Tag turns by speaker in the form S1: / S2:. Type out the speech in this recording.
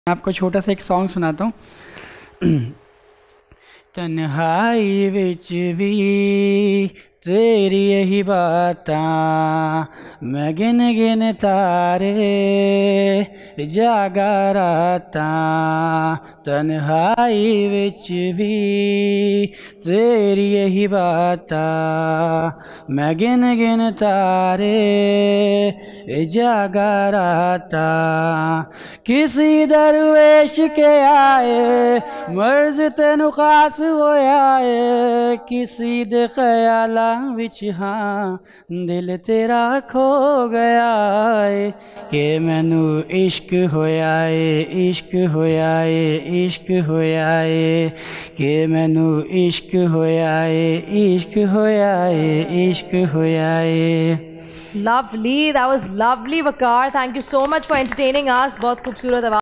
S1: आपको छोटा सा एक सॉन्ग सुनाता हूँ। तन्हाई विच भी तेरी यही बातां, मैं गिन गिन तारे जागा रातां। तन्हाई विच भी तेरी यही बातां, मैं गिन गिन तारे जागा रातां। किसी दरवेश के आए मर्ज तेनू खास होया है, किसी दे ख्यालां विच हाँ दिल तेरा खो गया है। कि मैनू इश्क होया है, इश्क होया है, इश्क होया है। कि मैनू इश्क होया है, इश्क होया है, इश्क होया है।
S2: Lovely, that was lovely, Waqar. Thank you so much for entertaining us. बहुत खूबसूरत आवाज़